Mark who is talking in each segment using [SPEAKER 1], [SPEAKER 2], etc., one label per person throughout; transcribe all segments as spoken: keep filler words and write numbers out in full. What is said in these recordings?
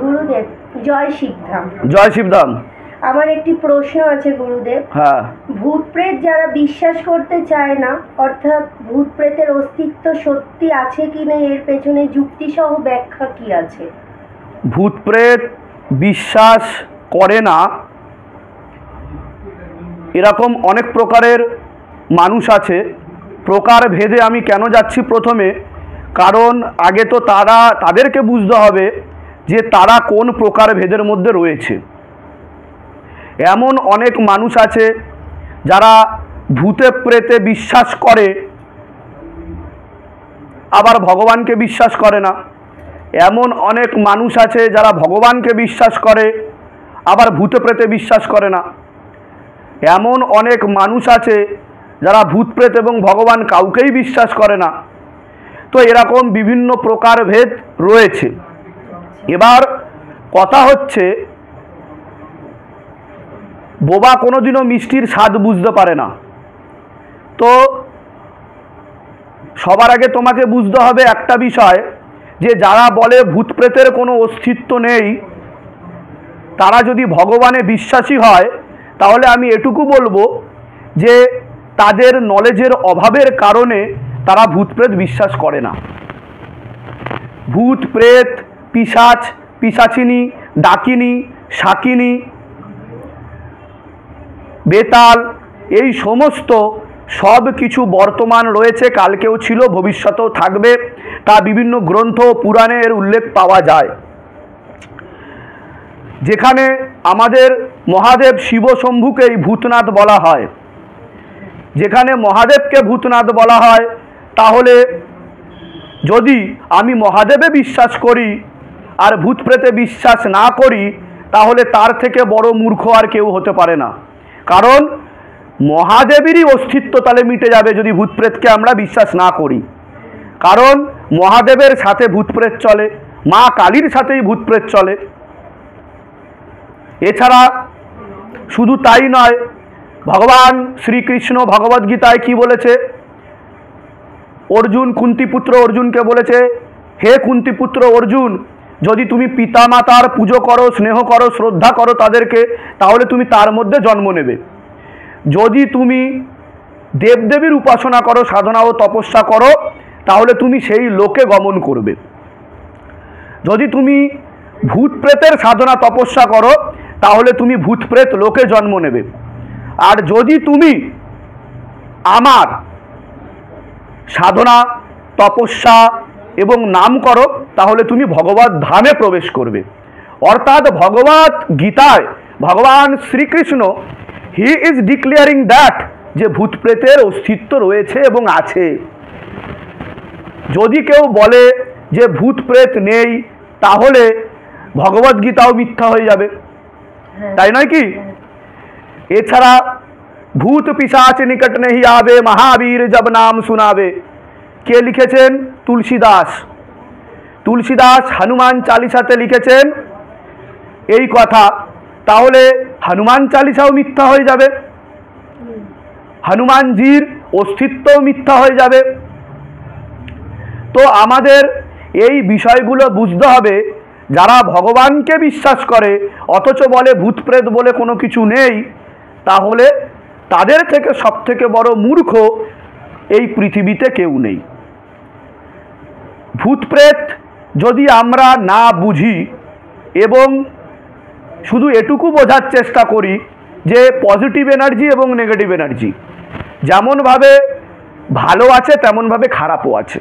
[SPEAKER 1] গুরুদেব জয় শিবধাম।
[SPEAKER 2] জয় শিবধাম।
[SPEAKER 1] আমার একটি প্রশ্ন আছে গুরুদেব।
[SPEAKER 2] হ্যাঁ,
[SPEAKER 1] ভূত প্রেত যারা বিশ্বাস করতে চায় না, অর্থাৎ ভূত প্রেতের অস্তিত্ব সত্যি আছে কিনা এর পেছনে যুক্তি সহ ব্যাখ্যা কি আছে?
[SPEAKER 2] ভূত প্রেত বিশ্বাস করে না এরকম অনেক প্রকারের মানুষ আছে। প্রকার ভেদে আমি কেন যাচ্ছি প্রথমে, কারণ আগে তো তারা তাদেরকে বুঝতে হবে যে তারা কোন প্রকার ভেদের মধ্যে রয়েছে। এমন অনেক মানুষ আছে যারা ভূতে প্রেতে বিশ্বাস করে আবার ভগবানকে বিশ্বাস করে না। এমন অনেক মানুষ আছে যারা ভগবানকে বিশ্বাস করে আবার ভূতে প্রেতে বিশ্বাস করে না। এমন অনেক মানুষ আছে যারা ভূত প্রেত এবং ভগবান কাউকেই বিশ্বাস করে না। তো এরকম বিভিন্ন প্রকার ভেদ রয়েছে। এবার কথা হচ্ছে, বোবা কোনোদিনও মিষ্টির স্বাদ বুঝতে পারে না। তো সবার আগে তোমাকে বুঝতে হবে একটা বিষয়, যে যারা বলে ভূত প্রেতের কোনো অস্তিত্ব নেই, তারা যদি ভগবানে বিশ্বাসী হয়, তাহলে আমি এটুকু বলবো যে তাদের নলেজের অভাবের কারণে তারা ভূত প্রেত বিশ্বাস করে না। ভূত প্রেত, পিশাচ, পিশাচিনী, ডাকিনী, শাকিনী, বেতাল, এই সমস্ত সব কিছু বর্তমান রয়েছে, কালকেও ছিল, ভবিষ্যতেও থাকবে। তা বিভিন্ন গ্রন্থ পুরাণে এর উল্লেখ পাওয়া যায়। যেখানে আমাদের মহাদেব শিব শম্ভুকেই ভূতনাথ বলা হয়, যেখানে মহাদেবকে ভূতনাথ বলা হয়, তাহলে যদি আমি মহাদেবে বিশ্বাস করি আর ভূত প্রেতে বিশ্বাস না করি, তাহলে তার থেকে বড় মূর্খ আর কেউ হতে পারে না। কারণ মহাদেবেরই অস্তিত্ব তাহলে মিটে যাবে যদি ভূত প্রেতকে আমরা বিশ্বাস না করি। কারণ মহাদেবের সাথে ভূত প্রেত চলে, মা কালীর সাথেই ভূত প্রেত চলে। এছাড়া শুধু তাই নয়, ভগবান শ্রীকৃষ্ণ ভগবদ্গীতায় কি বলেছে? অর্জুন, কুন্তিপুত্র অর্জুনকে বলেছে, হে কুন্তিপুত্র অর্জুন, যদি তুমি পিতামাতার পুজো করো, স্নেহ করো, শ্রদ্ধা করো তাদেরকে, তাহলে তুমি তার মধ্যে জন্ম নেবে। যদি তুমি দেবদেবীর উপাসনা করো, সাধনা ও তপস্যা করো, তাহলে তুমি সেই লোকে গমন করবে। যদি তুমি ভূত প্রেতের সাধনা তপস্যা করো, তাহলে তুমি ভূত প্রেত লোকে জন্ম নেবে। আর যদি তুমি আমার সাধনা তপস্যা এবং নাম করো, তাহলে তুমি ভগবত ধামে প্রবেশ করবে। অর্থাৎ ভগবত গীতায় ভগবান Shri Krishna he is declaring that যে ভূত প্রেতের অস্তিত্ব রয়েছে এবং আছে। যদি কেউ বলে যে ভূত প্রেত নেই, তাহলে ভগবত গীতাও মিথ্যা হয়ে যাবে, তাই নয় কি? এছাড়া ভূত পিশাচ নিকট নেহি আবে, মহাবীর জব নাম শুনাবে, কে লিখেছেন? তুলসীদাস। তুলসীদাস হনুমান চালিসাতে লিখেছেন এই কথা। তাহলে হনুমান চালিসাও মিথ্যা হয়ে যাবে, হনুমানজির অস্তিত্বও মিথ্যা হয়ে যাবে। তো আমাদের এই বিষয়গুলো বুঝতে হবে। যারা ভগবানকে বিশ্বাস করে অথচ বলে ভূত প্রেত বলে কোনো কিছু নেই, তাহলে তাদের থেকে সব থেকে বড় মূর্খ এই পৃথিবীতে কেউ নেই। ভূত প্রেত যদি আমরা না বুঝি এবং শুধু এটুকু বোঝার চেষ্টা করি যে পজিটিভ এনার্জি এবং নেগেটিভ এনার্জি যেমনভাবে ভালো আছে তেমনভাবে খারাপও আছে,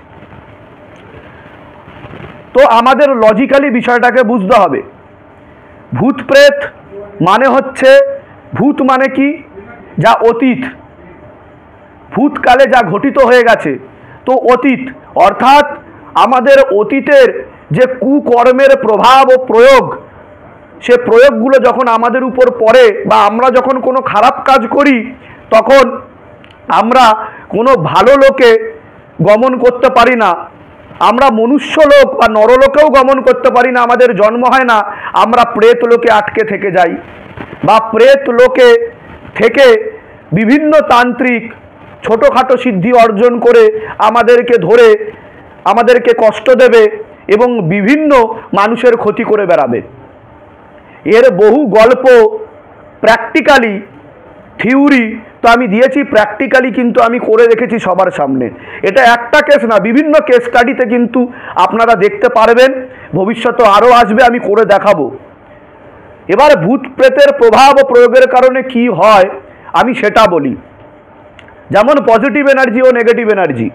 [SPEAKER 2] তো আমাদের লজিক্যালি বিষয়টাকে বুঝতে হবে। ভূত প্রেত মানে হচ্ছে, ভূত মানে কি? যা অতীত, ভূতকালে যা ঘটিত হয়ে গেছে, তো অতীত অর্থাৎ আমাদের অতীতের যে কুকর্মের প্রভাব ও প্রয়োগ, সে প্রয়োগগুলো যখন আমাদের উপর পড়ে বা আমরা যখন কোনো খারাপ কাজ করি, তখন আমরা কোনো ভালো লোকে গমন করতে পারি না। আমরা মনুষ্য লোক বা নরলোকেও গমন করতে পারি না, আমাদের জন্ম হয় না। আমরা প্রেত লোকে আটকে থেকে যাই, বা প্রেত লোকে থেকে বিভিন্ন তান্ত্রিক ছোটোখাটো সিদ্ধি অর্জন করে আমাদেরকে ধরে আমাদেরকে কষ্ট দেবে এবং বিভিন্ন মানুষের ক্ষতি করে বেড়াবে। এর বহু গল্প, প্র্যাকটিক্যালি থিওরি তো আমি দিয়েছি, প্র্যাকটিক্যালি কিন্তু আমি করে রেখেছি সবার সামনে। এটা একটা কেস না, বিভিন্ন কেস স্টাডিতে কিন্তু আপনারা দেখতে পারবেন, ভবিষ্যতে আরও আসবে, আমি করে দেখাবো। এবার ভূত প্রেতের প্রভাব ও প্রয়োগের কারণে কি হয় আমি সেটা বলি। যেমন পজিটিভ এনার্জি ও নেগেটিভ এনার্জি।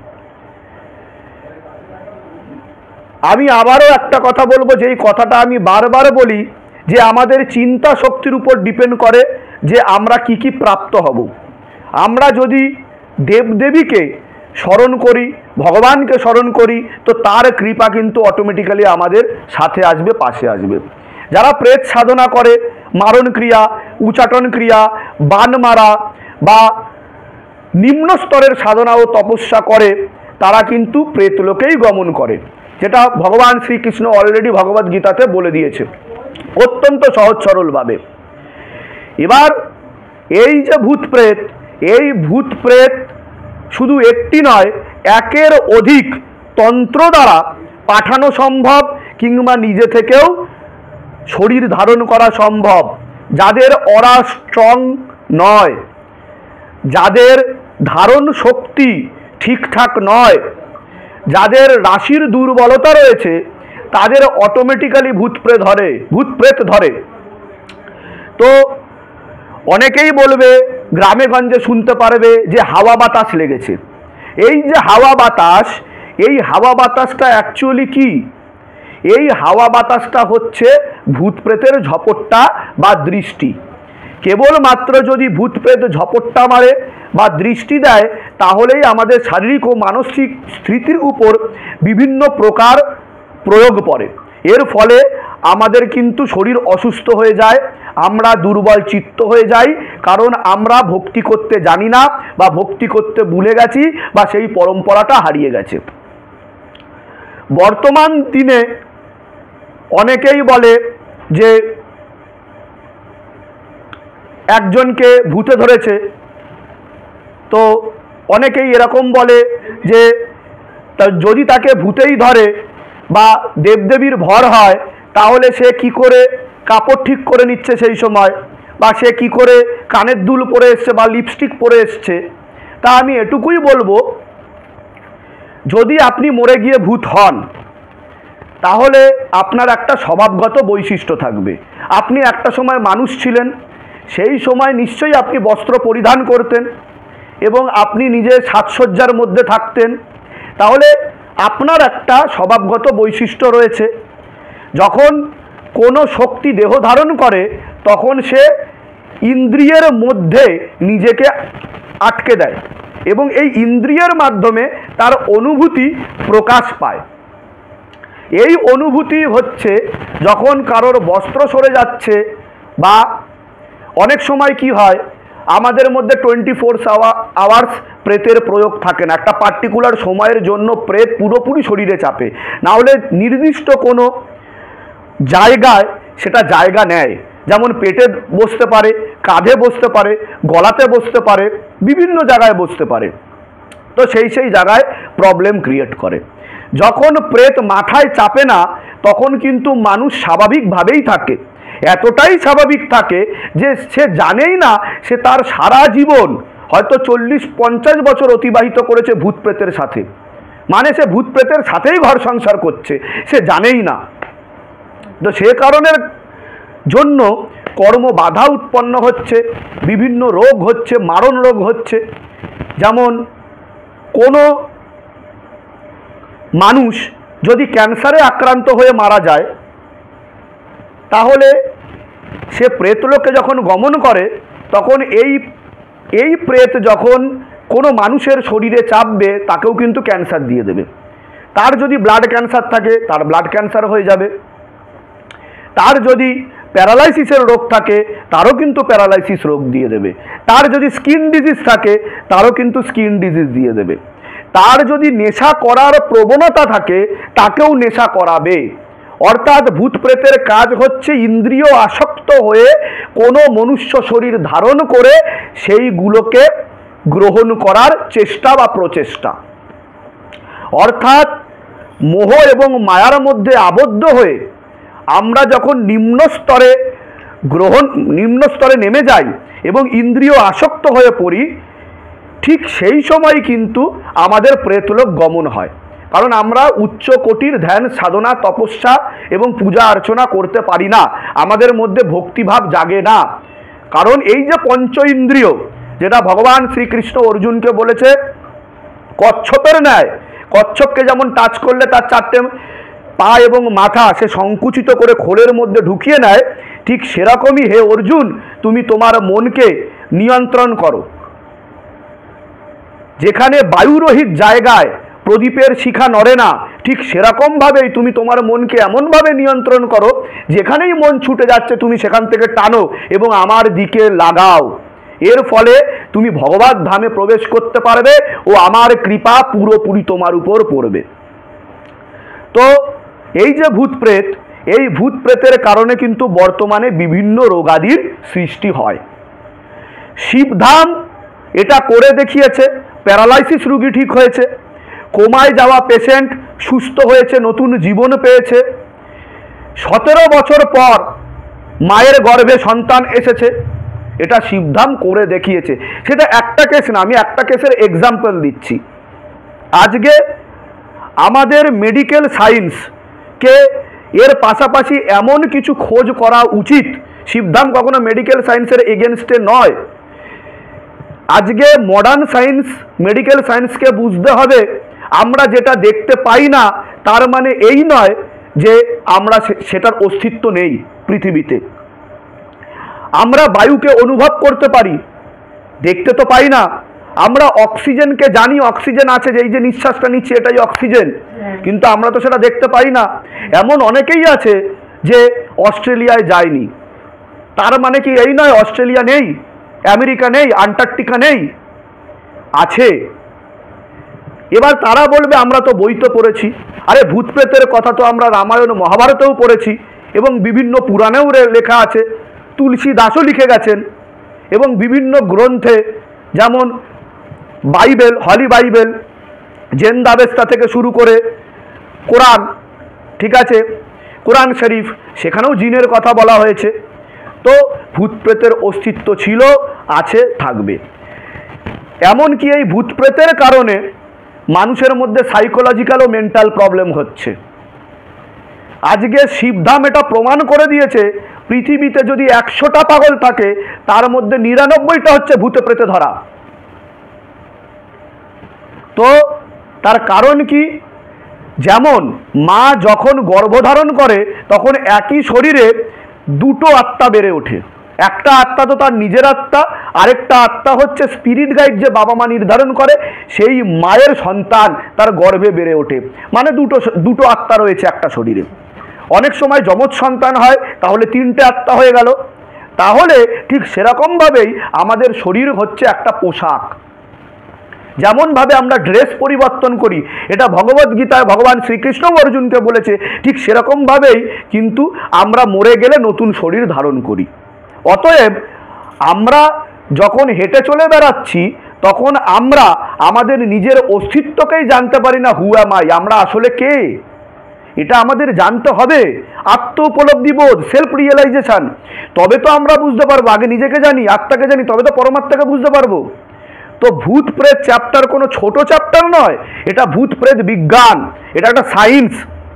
[SPEAKER 2] আমি আবারও একটা কথা বলবো, যেই কথাটা আমি বারবার বলি, যে আমাদের চিন্তা শক্তির উপর ডিপেন্ড করে যে আমরা কি কি প্রাপ্ত হব। আমরা যদি দেবদেবীকে স্মরণ করি, ভগবানকে স্মরণ করি, তো তার কৃপা কিন্তু অটোমেটিক্যালি আমাদের সাথে আসবে, পাশে আসবে। যারা প্রেত সাধনা করে, মারণ ক্রিয়া, উচাটন ক্রিয়া, বান মারা বা নিম্ন স্তরের সাধনা ও তপস্যা করে, তারা কিন্তু প্রেতলোকেই গমন করে, যেটা ভগবান শ্রীকৃষ্ণ অলরেডি ভগবদ গীতাতে বলে দিয়েছে অত্যন্ত সহজ সরলভাবে। এবার এই যে ভূত প্রেত, এই ভূত প্রেত শুধু একটি নয়, একের অধিক তন্ত্র দ্বারা পাঠানো সম্ভব, কিংবা নিজে থেকেও শরীর ধারণ করা সম্ভব। যাদের অরা স্ট্রং নয়, যাদের ধারণ শক্তি ঠিকঠাক নয়, যাদের রাশির দুর্বলতা রয়েছে, তাদের অটোমেটিক্যালি ভূত প্রেত ধরে ভূত প্রেত ধরে। তো অনেকেই বলবে, গ্রামে গঞ্জে শুনতে পারবে যে হাওয়া বাতাস লেগেছে। এই যে হাওয়া বাতাস, এই হাওয়া বাতাসটা অ্যাকচুয়ালি কি? এই হাওয়া বাতাসটা হচ্ছে ভূত প্রেতের ঝপট্টা বা দৃষ্টি। কেবলমাত্র যদি ভূত প্রেত ঝপট্টা মারে বা দৃষ্টি দেয়, তাহলেই আমাদের শারীরিক ও মানসিক স্থিতির উপর বিভিন্ন প্রকার প্রয়োগ পড়ে। এর ফলে আমাদের কিন্তু শরীর অসুস্থ হয়ে যায়, আমরা দুর্বল চিত্ত হয়ে যাই, কারণ আমরা ভক্তি করতে জানি না, বা ভক্তি করতে ভুলে গেছি, বা সেই পরম্পরাটা হারিয়ে গেছে। বর্তমান দিনে অনেকেই বলে যে একজনকে ভূতে ধরেছে, তো অনেকেই এরকম বলে যে যদি তাকে ভূতেই ধরে বা দেবদেবীর ভর হয়, তাহলে সে কি করে কাপড় ঠিক করে নিচ্ছে সেই সময়, বা সে কি করে কানের দুল পরে এসছে বা লিপস্টিক পরে এসছে। তা আমি এটুকুই বলবো, যদি আপনি মরে গিয়ে ভূত হন, তাহলে আপনার একটা স্বভাবগত বৈশিষ্ট্য থাকবে। আপনি একটা সময় মানুষ ছিলেন, সেই সময় নিশ্চয়ই আপনি বস্ত্র পরিধান করতেন এবং আপনি নিজে সাজসজ্জার মধ্যে থাকতেন, তাহলে আপনার একটা স্বভাবগত বৈশিষ্ট্য রয়েছে। যখন কোনো শক্তি দেহ ধারণ করে, তখন সে ইন্দ্রিয়ের মধ্যে নিজেকে আটকে দেয় এবং এই ইন্দ্রিয়ের মাধ্যমে তার অনুভূতি প্রকাশ পায়। এই অনুভূতি হচ্ছে যখন কারোর বস্ত্র সরে যাচ্ছে, বা অনেক সময় কি হয়, আমাদের মধ্যে টোয়েন্টি ফোর আওয়ার্স প্রেতের প্রয়োগ থাকে না। একটা পার্টিকুলার সময়ের জন্য প্রেত পুরোপুরি শরীরে চাপে, না হলে নির্দিষ্ট কোনো জায়গায় সেটা জায়গা নেয়। যেমন পেটে বসতে পারে, কাঁধে বসতে পারে, গলাতে বসতে পারে, বিভিন্ন জায়গায় বসতে পারে। তো সেই সেই জায়গায় প্রবলেম ক্রিয়েট করে। যখন প্রেত মাথায় চাপে না, তখন কিন্তু মানুষ স্বাভাবিকভাবেই থাকে, এতটাই স্বাভাবিক থাকে যে সে জানেই না সে তার সারা জীবন হয়তো চল্লিশ পঞ্চাশ বছর অতিবাহিত করেছে ভূত প্রেতের সাথে, মানে সে ভূত প্রেতের সাথেই ঘর সংসার করছে, সে জানেই না। তো সে কারণের জন্য কর্ম বাধা উৎপন্ন হচ্ছে, বিভিন্ন রোগ হচ্ছে, মারণ রোগ হচ্ছে। যেমন কোনো মানুষ যদি ক্যান্সারে আক্রান্ত হয়ে মারা যায়, তাহলে সে প্রেতলোকে যখন গমন করে, তখন এই এই প্রেত যখন কোনো মানুষের শরীরে চাপবে, তাকেও কিন্তু ক্যান্সার দিয়ে দেবে। তার যদি ব্লাড ক্যান্সার থাকে, তার ব্লাড ক্যান্সার হয়ে যাবে। তার যদি প্যারালাইসিসের রোগ থাকে, তারও কিন্তু প্যারালাইসিস রোগ দিয়ে দেবে। তার যদি স্কিন ডিজিজ থাকে, তারও কিন্তু স্কিন ডিজিজ দিয়ে দেবে। তার যদি নেশা করার প্রবণতা থাকে, তাকেও নেশা করাবে। অর্থাৎ ভূত প্রেতের কাজ হচ্ছে ইন্দ্রিয় আসক্ত হয়ে কোনো মনুষ্য শরীর ধারণ করে সেইগুলোকে গ্রহণ করার চেষ্টা বা প্রচেষ্টা। অর্থাৎ মোহ এবং মায়ার মধ্যে আবদ্ধ হয়ে আমরা যখন নিম্ন স্তরে গ্রহণ নিম্ন স্তরে নেমে যাই এবং ইন্দ্রিয় আসক্ত হয়ে পড়ি, ঠিক সেই সময় কিন্তু আমাদের প্রেতলোক গমন হয়। কারণ আমরা উচ্চ কোটির ধ্যান সাধনা তপস্যা এবং পূজা অর্চনা করতে পারি না, আমাদের মধ্যে ভক্তিভাব জাগে না। কারণ এই যে পঞ্চ ইন্দ্রিয়, যেটা ভগবান শ্রীকৃষ্ণ অর্জুনকে বলেছে কচ্ছপের ন্যায়, কচ্ছপকে যেমন টাচ করলে তার চারটে পা এবং মাথা সে সংকুচিত করে খোলের মধ্যে ঢুকিয়ে নেয়, ঠিক সেরকমই হে অর্জুন তুমি তোমার মনকে নিয়ন্ত্রণ করো। যেখানে বায়ুরহিত জায়গায় প্রদীপের শিখা নড়ে না, ঠিক সেরকমভাবেই তুমি তোমার মনকে এমনভাবে নিয়ন্ত্রণ করো যেখানেই মন ছুটে যাচ্ছে তুমি সেখান থেকে টানো এবং আমার দিকে লাগাও। এর ফলে তুমি ভগবত ধামে প্রবেশ করতে পারবে ও আমার কৃপা পুরোপুরি তোমার উপর পড়বে। তো এই যে ভূত প্রেত, এই ভূত প্রেতের কারণে কিন্তু বর্তমানে বিভিন্ন রোগাদির সৃষ্টি হয়। শিবধাম এটা করে দেখিয়েছে, প্যারালাইসিস রোগী ঠিক হয়েছে, কোমায় যাওয়া পেশেন্ট সুস্থ হয়েছে, নতুন জীবন পেয়েছে, সতেরো বছর পর মায়ের গর্ভে সন্তান এসেছে, এটা শিবধাম করে দেখিয়েছে। সেটা একটা কেস না, আমি একটা কেসের এক্সাম্পল দিচ্ছি। আজকে আমাদের মেডিকেল সায়েন্সকে এর পাশাপাশি এমন কিছু খোঁজ করা উচিত, শিবধাম কখনো মেডিকেল সায়েন্সের এগেনস্টে নয়। আজকে মডার্ন সায়েন্স মেডিকেল সায়েন্সকে বুঝতে হবে আমরা যেটা দেখতে পাই না তার মানে এই নয় যে আমরা সেটার অস্তিত্ব নেই পৃথিবীতে। আমরা বায়ুকে অনুভব করতে পারি, দেখতে তো পাই না। আমরা অক্সিজেনকে জানি অক্সিজেন আছে, যে এই যে নিঃশ্বাসটা নিচ্ছি এটাই অক্সিজেন, কিন্তু আমরা তো সেটা দেখতে পাই না। এমন অনেকেই আছে যে অস্ট্রেলিয়ায় যায়নি, তার মানে কি এই নয় অস্ট্রেলিয়া নেই, আমেরিকা নেই, আন্টার্কটিকা নেই? আছে। এবার তারা বলবে আমরা তো বই তো পড়েছি। আরে ভূত প্রেতের কথা তো আমরা রামায়ণ মহাভারতেও পড়েছি এবং বিভিন্ন পুরাণেও লেখা আছে, তুলসী দাসও লিখে গেছেন এবং বিভিন্ন গ্রন্থে যেমন বাইবেল, হলি বাইবেল, জেন্দাবেস্তা থেকে শুরু করে কোরআন, ঠিক আছে, কোরআন শরীফ, সেখানেও জিনের কথা বলা হয়েছে। তো ভূত প্রেতের অস্তিত্ব ছিল, আছে, থাকবে। এমনকি এই ভূত প্রেতের কারণে মানুষের মধ্যে সাইকোলজিক্যাল ও মেন্টাল প্রবলেম হচ্ছে। আজকে শিবধাম এটা প্রমাণ করে দিয়েছে পৃথিবীতে যদি একশোটা পাগল থাকে তার মধ্যে নিরানব্বইটা হচ্ছে ভূতে প্রেতে ধরা। তো তার কারণ কি? যেমন মা যখন গর্ভধারণ করে তখন একই শরীরে দুটো আত্মা বেড়ে ওঠে। একটা আত্মা তো তার নিজের আত্মা, আরেকটা আত্মা হচ্ছে স্পিরিট গাইড যে বাবা মা নির্ধারণ করে, সেই মায়ের সন্তান তার গর্ভে বেড়ে ওঠে। মানে দুটো দুটো আত্মা রয়েছে একটা শরীরে। অনেক সময় যমজ সন্তান হয়, তাহলে তিনটে আত্মা হয়ে গেল। তাহলে ঠিক সেরকমভাবেই আমাদের শরীর হচ্ছে একটা পোশাক। যেমনভাবে আমরা ড্রেস পরিবর্তন করি, এটা ভগবত গীতায় ভগবান শ্রীকৃষ্ণ অর্জুনকে বলেছে, ঠিক সেরকমভাবেই কিন্তু আমরা মরে গেলে নতুন শরীর ধারণ করি। অতএব আমরা যখন হেঁটে চলে বেড়াচ্ছি তখন আমরা আমাদের নিজের অস্তিত্বকেই জানতে পারি না। হু অ্যাম আই, আমরা আসলে কে, এটা আমাদের জানতে হবে। আত্ম উপলব্ধি বোধ, সেলফ রিয়েলাইজেশন, তবে তো আমরা বুঝতে পারবো। আগে নিজেকে জানি, আত্মাকে জানি, তবে তো পরমাত্মাকে বুঝতে পারবো। তো ভূত প্রেত চ্যাপ্টার কোনো ছোট চ্যাপ্টার নয়, এটা ভূত প্রেত বিজ্ঞান, এটা একটা সায়েন্স।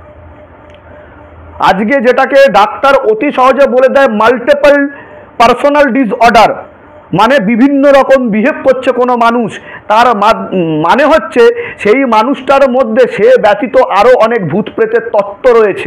[SPEAKER 2] আজকে যেটাকে ডাক্তার অতি সহজে বলে দেয় মাল্টিপল পার্সোনাল ডিসঅর্ডার, মানে বিভিন্ন রকম বিহেভ করছে কোনো মানুষ, তার মানে হচ্ছে সেই মানুষটার মধ্যে সে ব্যতীত আরও অনেক ভূত প্রেতের তত্ত্ব রয়েছে।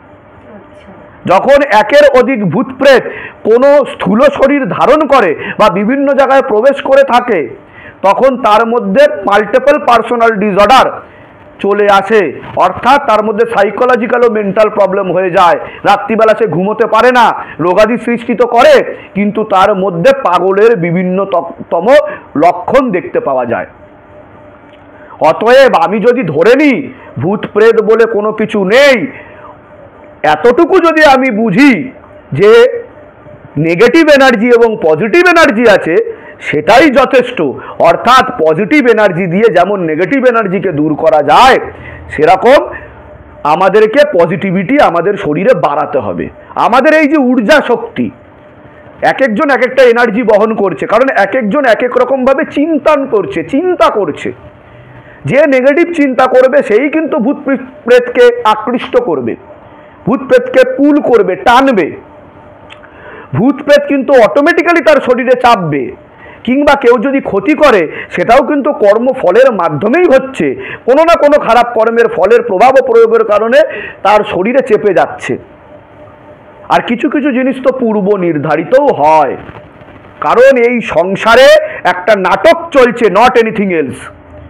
[SPEAKER 2] যখন একের অধিক ভূত প্রেত কোনো স্থূল শরীর ধারণ করে বা বিভিন্ন জায়গায় প্রবেশ করে থাকে তখন তার মধ্যে মাল্টিপল পার্সোনাল ডিসঅর্ডার চলে আসে, অর্থাৎ তার মধ্যে সাইকোলজিক্যাল ও মেন্টাল প্রবলেম হয়ে যায়। রাত্রিবেলা সে ঘুমোতে পারে না, রোগাদি সৃষ্টি তো করে, কিন্তু তার মধ্যে পাগলের বিভিন্ন তম লক্ষণ দেখতে পাওয়া যায়। অতএব আমি যদি ধরে নিই ভূত প্রেত বলে কোনো কিছু নেই, এতটুকু যদি আমি বুঝি যে নেগেটিভ এনার্জি এবং পজিটিভ এনার্জি আছে, সেটাই যথেষ্ট। অর্থাৎ পজিটিভ এনার্জি দিয়ে যেমন নেগেটিভ এনার্জিকে দূর করা যায়, সেরকম আমাদেরকে পজিটিভিটি আমাদের শরীরে বাড়াতে হবে। আমাদের এই যে ঊর্জা শক্তি, এক একজন এক একটা এনার্জি বহন করছে, কারণ এক একজন এক এক রকমভাবে চিন্তন করছে, চিন্তা করছে। যে নেগেটিভ চিন্তা করবে সেই কিন্তু ভূত প্রেতকে আকৃষ্ট করবে, ভূত প্রেতকে পুল করবে, টানবে। ভূত প্রেত কিন্তু অটোমেটিক্যালি তার শরীরে চাপবে, কিংবা কেউ যদি ক্ষতি করে সেটাও কিন্তু কর্মফলের মাধ্যমেই হচ্ছে। কোনো না কোনো খারাপ কর্মের ফলের প্রভাব ও প্রয়োগের কারণে তার শরীরে চেপে যাচ্ছে। আর কিছু কিছু জিনিস তো পূর্ব নির্ধারিতও হয়, কারণ এই সংসারে একটা নাটক চলছে, নট এনিথিং এলস।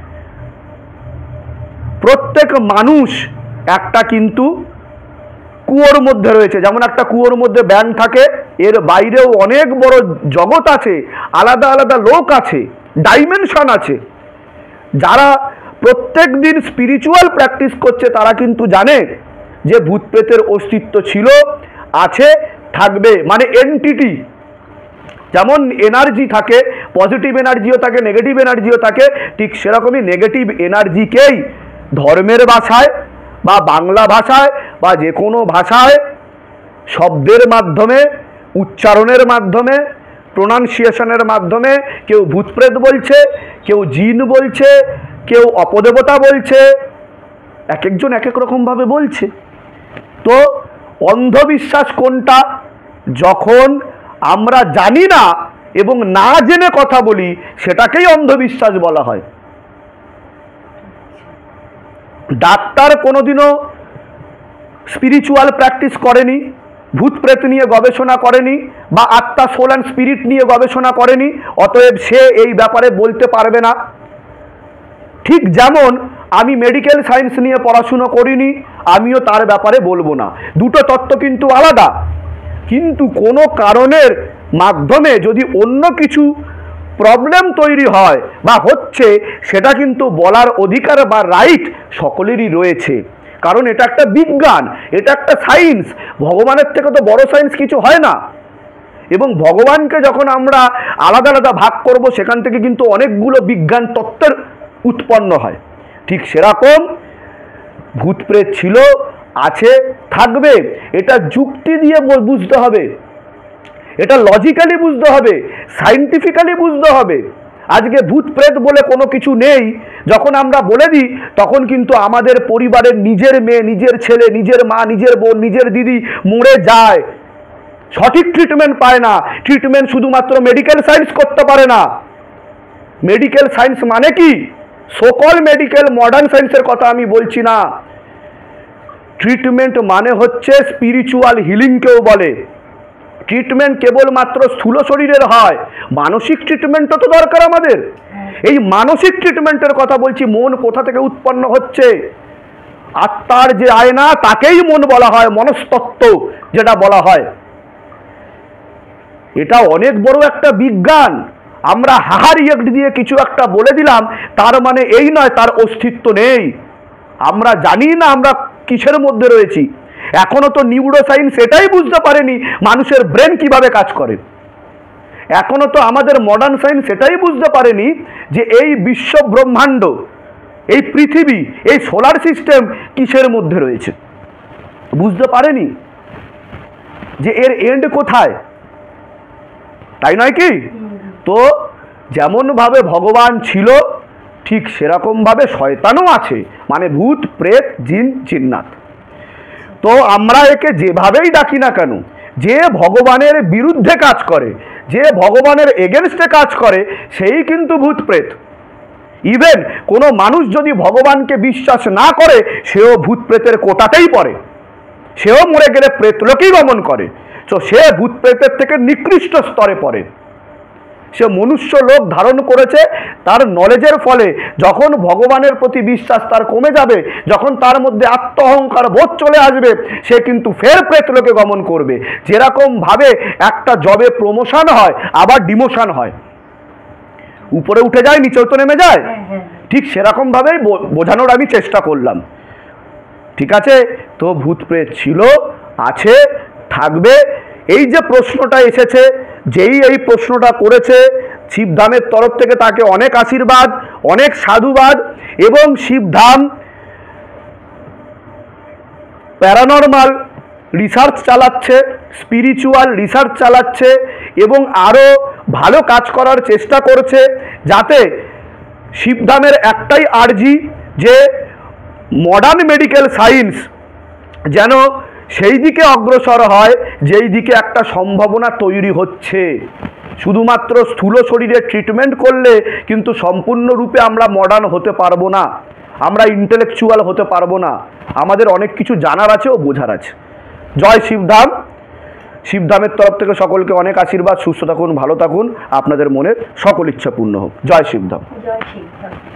[SPEAKER 2] প্রত্যেক মানুষ একটা কিন্তু কুয়োর মধ্যে রয়েছে। যেমন একটা কুয়োর মধ্যে ব্যাঙ থাকে, এর বাইরেও অনেক বড় জগৎ আছে, আলাদা আলাদা লোক আছে, ডাইমেনশন আছে। যারা প্রত্যেক দিন স্পিরিচুয়াল প্র্যাকটিস করছে তারা কিন্তু জানে যে ভূত প্রেতের অস্তিত্ব ছিল, আছে, থাকবে। মানে এনটিটি যেমন এনার্জি থাকে, পজিটিভ এনার্জিও থাকে, নেগেটিভ এনার্জিও থাকে, ঠিক সেরকমই নেগেটিভ এনার্জিকেই ধর্মের ভাষায় বা বাংলা ভাষায় বা যে কোনো ভাষায় শব্দের মাধ্যমে, উচ্চারণের মাধ্যমে, প্রোনাউন্সিয়েশনের মাধ্যমে কেউ ভূতপ্রেত বলছে, কেউ জিন বলছে, কেউ অপদেবতা বলছে, এক একজন এক এক রকমভাবে বলছে। তো অন্ধবিশ্বাস কোনটা? যখন আমরা জানি না এবং না জেনে কথা বলি সেটাকেই অন্ধবিশ্বাস বলা হয়। ডাক্তার কোনোদিনও স্পিরিচুয়াল প্র্যাকটিস করেনি, ভূত প্রেত নিয়ে গবেষণা করেনি, বা আত্মা, সোল অ্যান্ড স্পিরিট নিয়ে গবেষণা করেনি, অতএব সে এই ব্যাপারে বলতে পারবে না। ঠিক যেমন আমি মেডিকেল সায়েন্স নিয়ে পড়াশুনো করিনি, আমিও তার ব্যাপারে বলবো না। দুটো তত্ত্ব কিন্তু আলাদা। কিন্তু কোনো কারণের মাধ্যমে যদি অন্য কিছু প্রবলেম তৈরি হয় বা হচ্ছে, সেটা কিন্তু বলার অধিকার বা রাইট সকলেরই রয়েছে, কারণ এটা একটা বিজ্ঞান, এটা একটা সায়েন্স। ভগবানের থেকে তো বড় সায়েন্স কিছু হয় না। এবং ভগবানকে যখন আমরা আলাদা আলাদা ভাগ করব, সেখান থেকে কিন্তু অনেকগুলো বিজ্ঞান তত্ত্বের উৎপন্ন হয়। ঠিক সেরকম ভূত প্রেত ছিল, আছে, থাকবে। এটা যুক্তি দিয়ে বুঝতে হবে, এটা লজিক্যালি বুঝতে হবে, সাইন্টিফিক্যালি বুঝতে হবে। আজকে ভূত প্রেত বলে কোনো কিছু নেই যখন আমরা বলে দিই, তখন কিন্তু আমাদের পরিবারের নিজের মেয়ে, নিজের ছেলে, নিজের মা, নিজের বোন, নিজের দিদি মরে যায়, সঠিক ট্রিটমেন্ট পায় না। ট্রিটমেন্ট শুধুমাত্র মেডিকেল সায়েন্স করতে পারে না। মেডিকেল সায়েন্স মানে কি? সকল মেডিকেল মডার্ন সায়েন্সের কথা আমি বলছি না। ট্রিটমেন্ট মানে হচ্ছে স্পিরিচুয়াল হিলিংকেও বলে। ট্রিটমেন্ট কেবলমাত্র স্থূল শরীরের হয়, মানসিক ট্রিটমেন্টও তো দরকার আমাদের। এই মানসিক ট্রিটমেন্টের কথা বলছি। মন কোথা থেকে উৎপন্ন হচ্ছে? আত্মার যে আয়না, তাকেই মন বলা হয়, মনস্তত্ত্ব যেটা বলা হয়। এটা অনেক বড় একটা বিজ্ঞান। আমরা হাহার রিয়েক্ট দিয়ে কিছু একটা বলে দিলাম, তার মানে এই নয় তার অস্তিত্ব নেই। আমরা জানি না আমরা কিসের মধ্যে রয়েছি। এখনো তো নিউরো সায়েন্স এটাই বুঝতে পারেনি মানুষের ব্রেন কিভাবে কাজ করে। এখনো তো আমাদের মডার্ন সায়েন্স এটাই বুঝতে পারেনি যে এই বিশ্ব ব্রহ্মাণ্ড, এই পৃথিবী, এই সোলার সিস্টেম কিসের মধ্যে রয়েছে। বুঝতে পারেনি যে এর এন্ড কোথায়, তাই নয় কি? তো যেমনভাবে ভগবান ছিল, ঠিক সেরকমভাবে শয়তানও আছে, মানে ভূত প্রেত জিন জিন্নাত। তো আমরা একে যেভাবেই ডাকি না কেন, যে ভগবানের বিরুদ্ধে কাজ করে, যে ভগবানের এগেনস্টে কাজ করে, সেই কিন্তু ভূত প্রেত। ইভেন কোনো মানুষ যদি ভগবানকে বিশ্বাস না করে, সেও ভূত প্রেতের কোটাতেই পড়ে, সেও মরে গেলে প্রেতলোকেই গমন করে। তো সে ভূত প্রেতের থেকে নিকৃষ্ট স্তরে পড়ে। সে মনুষ্য লোক ধারণ করেছে, তার নলেজের ফলে যখন ভগবানের প্রতি বিশ্বাস তার কমে যাবে, যখন তার মধ্যে আত্ম অহংকার বোধ চলে আসবে, সে কিন্তু ফের প্রেতলোকে গমন করবে। যেরকম ভাবে একটা জবে প্রমোশন হয়, আবার ডিমোশন হয়, উপরে উঠে যায়, নিচেও তো নেমে যায়, ঠিক সেরকম ভাবেই বোঝানোর আমি চেষ্টা করলাম। ঠিক আছে? তো ভূত প্রেত ছিল, আছে, থাকবে। এই যে প্রশ্নটা এসেছে, যেই এই প্রশ্নটা করেছে, শিবধামের তরফ থেকে তাকে অনেক আশীর্বাদ, অনেক সাধুবাদ। এবং শিবধাম প্যারানর্মাল রিসার্চ চালাচ্ছে, স্পিরিচুয়াল রিসার্চ চালাচ্ছে এবং আরও ভালো কাজ করার চেষ্টা করছে, যাতে শিবধামের একটাই আর্জি যে মডার্ন মেডিকেল সায়েন্স যেন সেই দিকে অগ্রসর হয় যেই দিকে একটা সম্ভাবনা তৈরি হচ্ছে। শুধুমাত্র স্থূল শরীরে ট্রিটমেন্ট করলে কিন্তু সম্পূর্ণরূপে আমরা মডার্ন হতে পারবো না, আমরা ইন্টেলেকচুয়াল হতে পারবো না। আমাদের অনেক কিছু জানার আছে ও বোঝার আছে। জয় শিবধাম। শিবধামের তরফ থেকে সকলকে অনেক আশীর্বাদ। সুস্থ থাকুন, ভালো থাকুন, আপনাদের মনের সকল ইচ্ছা পূর্ণ হোক। জয় শিবধাম।
[SPEAKER 1] জয় শিবধাম।